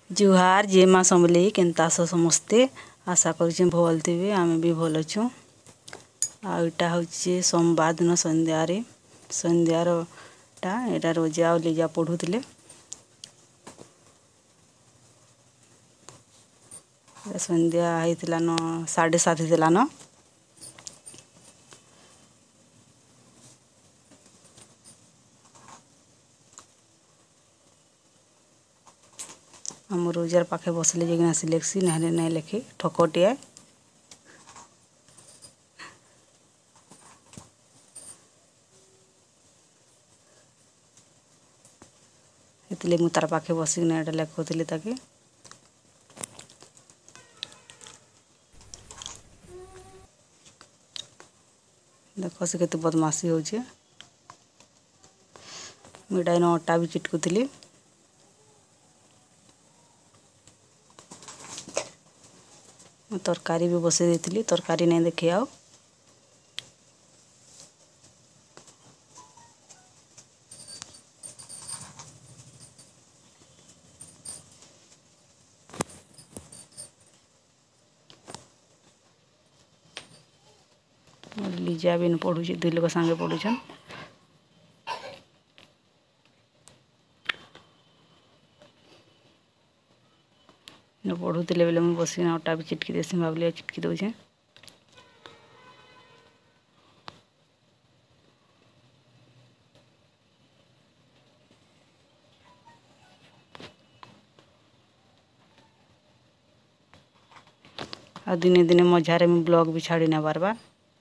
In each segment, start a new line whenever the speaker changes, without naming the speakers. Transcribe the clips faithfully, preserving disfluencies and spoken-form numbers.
जुहार जे माँ समलेई केन्ता समस्ते आशा करुचे भल थे आम भी भल अच्छु। आईटा हूँ सोमवार दिन संध्यार संध्यार टा यहाँ रोजा और लीजा पढ़ुले संध्या होता न साढ़े सात होता न आम रोजार पाखे बसले जाइना से लेख्सी ना नहीं लेखी ठकटिए इतले मु तार पाखे बसिकना एटा लेखुली ताके देख से केते बदमाशी होचे मुझा इन अटा भी चिटकुली तरकारी भी बसई देती तरकारी नहीं देखी आओ लीजा भी पढ़ुची दुई लोक सांगे पढ़ुछन पढ़ुले बेले मुझे बसिक अटा भी चिटकी देसी भाविली चिटकी दौचे आ दिने दिने मझारे मुझे ब्लॉग भी छाड़ी ना पारबा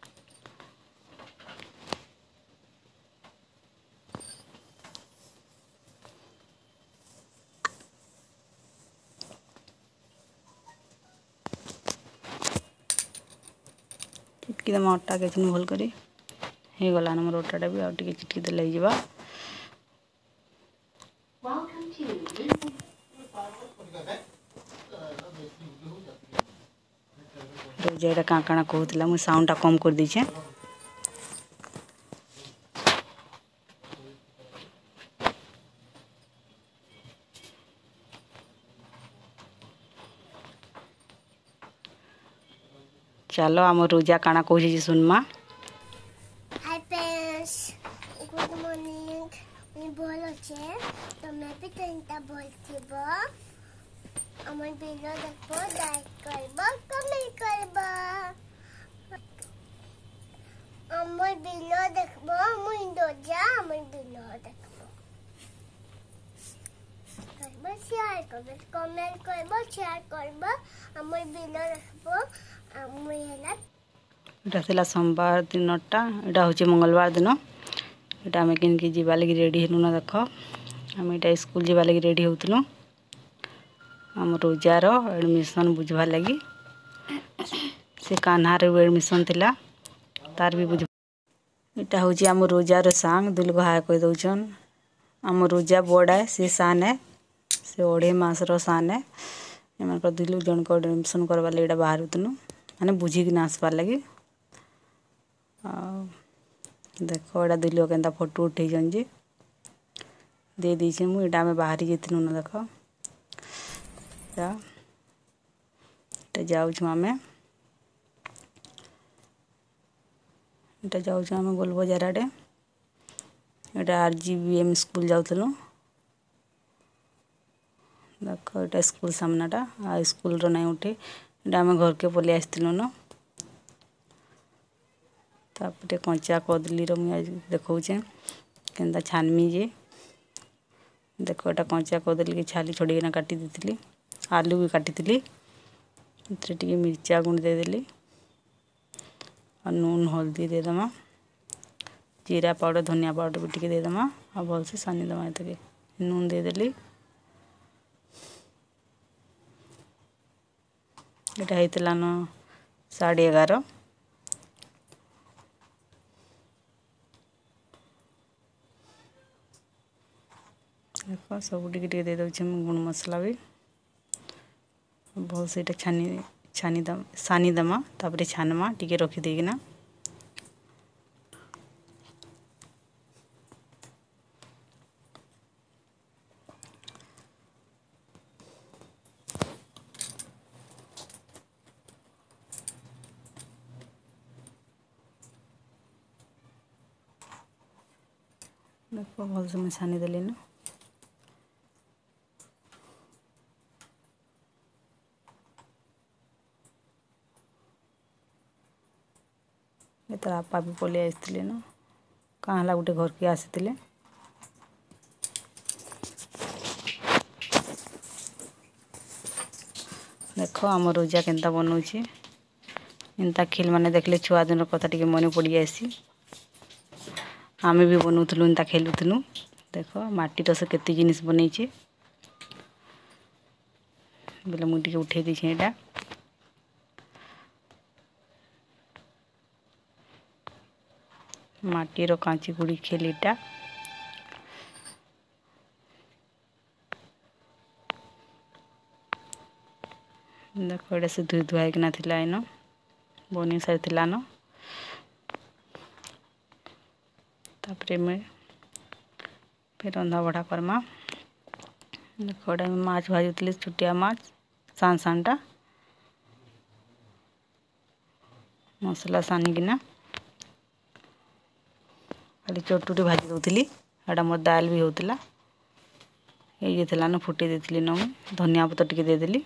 चिटकी दमा अटा के भल कर हो गला मोर अटाटा भी आगे चिटकी देले जावा रोजा काँ काଣା कहूला मुझे साउंडटा कम कर दीचे चलो आम रोजा काଣା कहूँ सुनमा
हाय फ्रेंड्स गुड मॉर्निंग मैं बोल अच्छे तो मैं भी तंता बोलतीबो अमर वीडियो देखो लाइक करबो कमेंट करबो अमर वीडियो देखबो मुंडो जा अमर वीडियो देखबो करबो शेयर करबो कमेंट करबो शेयर करबो अमर वीडियो देखबो अमर
एटा थिला सोमवार दिनटा एटा होचे मंगलवार दिन एटा आम कि जीवा लगी रेडी हेलु ना देख आम एटा स्कूल जीवा लगी रेडी होतलु आम रोजार एडमिशन बुझवा लगी से कान्हार एडमिशन थिला तार भी बुझ एटा होची आम रोजार सांग दुलगो हाय कह दउछन आम रोजा बड़ा है से सान है से अढ़े मासर सान है एम दुलु जन को एडमिशन करवा लगी बाहर तुनु माने बुझिकी आसबार लगी देख एटा दुल के फोटो उठे जे दे दीचे मुझे आम बाहरी जाइलु ना देख जाऊँ आम एटा जाऊँ आम गोलबजार आड़े एटा आर जी बी एम स्कूल जाऊँ देख एटा स्कूल सामनाटा आ स्कूल रो नहीं उठे एटा आम घर के पलि आसलु न तापरे कंचा कदली मुझे देखौचे केन्ता छानमी जे देख एटा कंचा कदली की छाली छोड़ना काटी देती आलू भी काटी टे मिर्चा गुंड देदेली और नून हल्दी देदमा जीरा पाउडर धनिया पाउडर भी टी देदमा आ भल से सानीदमा ये नून देदेली एटा होता न साढ़े एगार देख सब टी दे दे गुण मसला भी बहुत से छानी छानी दम सानी दमा तापर छानमा टी रखीदेना देख भल से मुझे छानी देली न एतर आपा भी पलि आसते न कहाँ है गोटे घर के आसी देख आम रोजा केन्ता बनाऊे एंता खेल मैंने देखले छुआ दिन कथा टे मन पड़ जासी आमे भी बनाऊलु एंता खेलुलु देख माटी से केते जिनिस बनईचे बोले मुझे उठे दीछे एटा माटीर कांची गुड़ी खेलीटा देख एटा से धुई धुआ किना थिला इन बनी सारी थिला न तापरे में फिर रंधा बढ़ा करमा देख एटा माछ भाजुली छुटिया माछ सान सानटा मसला सानिकिना खाली चटुटी भाजी दूसरी एटा मोर दाल भी होता ये न फुटे देती न धनिया पत्र टिके देदेली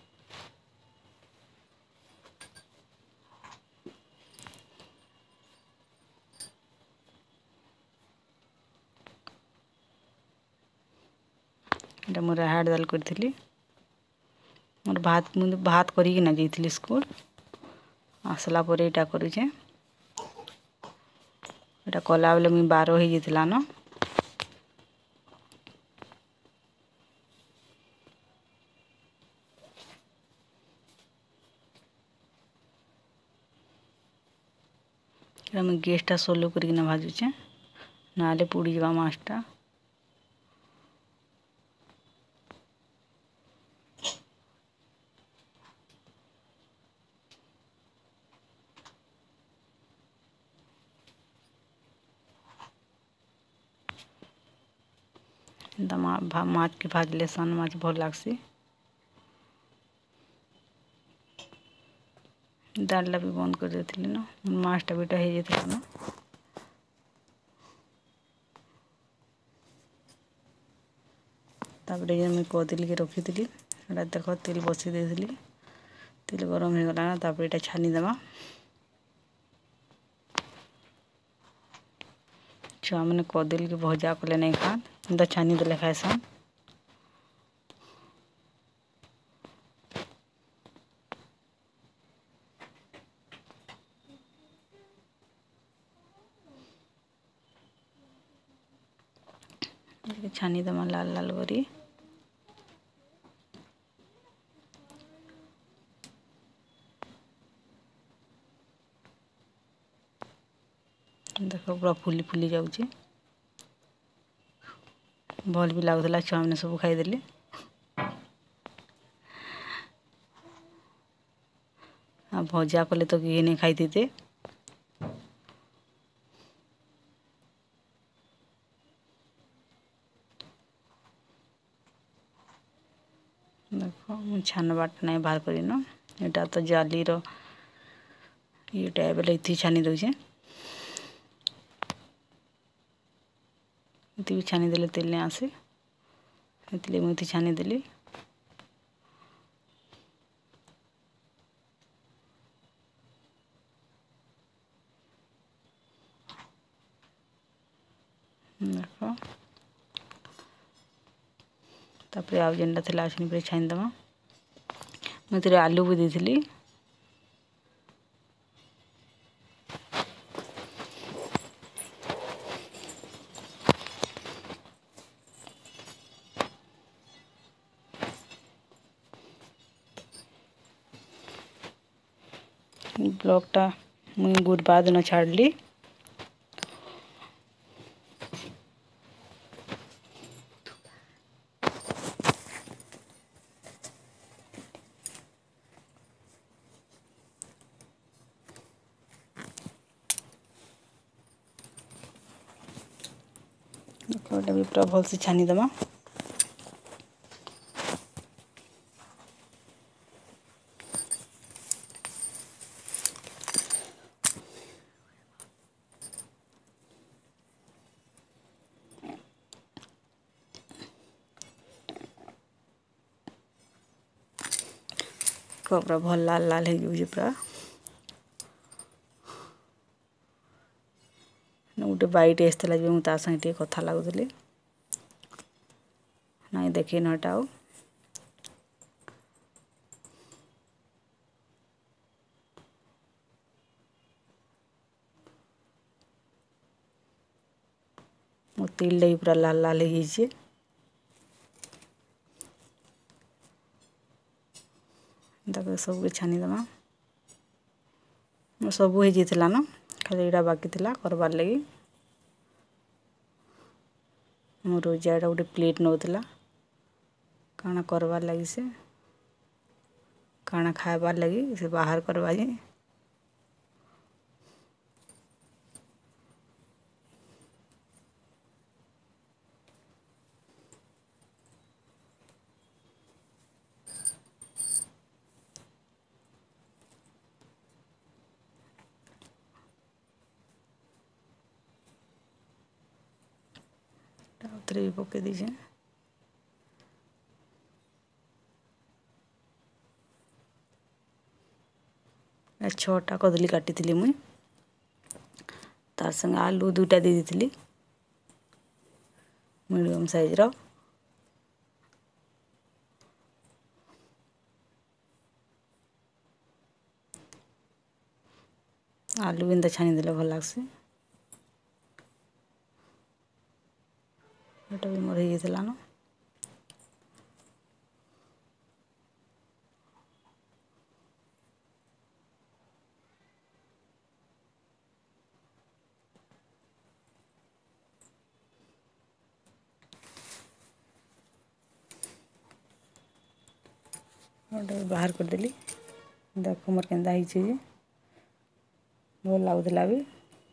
एटा मोर हाड़ दाल करी मोर भात मुझे भात करिकिना जाइली स्कूल आसला पर एटा करुचे एटा कला बेले मुझे बार हो जाता न मुझे गैसटा सोलो करना भाजुचे ना पुड़ी जावा माछटा माछ के भाजले सन माछ भल लगसी दालटा भी बंद कर देती न माछटा बेटा हो जाता न तापरे मुझे कदली के रखी थी देख तेल बसई देती तेल गरम हो गला तापर एटा छानी देवा छुआ मैंने कदली के भजा कले नहीं खात तो छानी देले खाएसन छानी देमा लाल लाल करी देख पूरा फुली फुली जाऊे भल भी लगुला छुआ मैंने सब खाईदे आ भजा कले तो किए नहीं खाई थे देख मुझे छान बाट नहीं बाहर कर यहाँ तो जाली रो ये बेले इति छानी दौचे इति भी छानी देले तेल नहीं आसे इसलिए मुझे छानी देली देख तापर आउ जेनटा थी आसनी पर छानी देमा मुझे आलू भी देती ब्लॉगटा मुझे गुरुवार दिन छाड़ली गोटा भी पूरा भल से छानी देमा पूरा भल लाल लाल हो पूरा गोटे बैट आसला जो मुझे संगे कथा लगुली ना देखे नटा आउ मो तिल पूरा लाल लाल हो सब छानीदमा मोर सब हो जाता न खाली यहाँ बाकी थी करवार लगी मो रोजा एटा गोटे प्लेट नौला काना करवार लगी से काना खाबार लगी से बाहर करवा जे भी पके दीजिए छटा कदली काटी मुई तार संगे आलू दुटा दे दी मीडियम साइज रो आलू भी छानी देले भल लगसी एटा भी मोर हो जाता न बाहर करदेली देख मोर के भल लगुला भी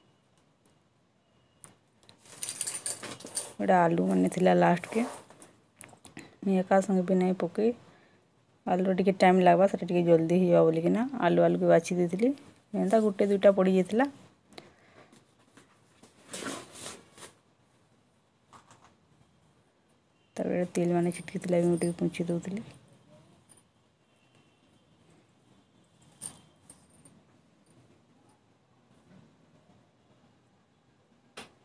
गोटे आलू मान थी लास्ट के एका संगे भी नहीं पकई आलू टे टाइम लगवा से जल्दी हो बोलिकिना आलू आलू के बाछी देती एंता गोटे दुईटा पड़ जाता तर तेल मैंने छिटकी थी मुझे पुंछी दूसरी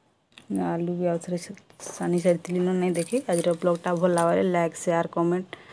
आलू भी आउ थे सानी सारी नहीं देखी आज ब्लॉगटा भल लगे लाइक शेयर कमेंट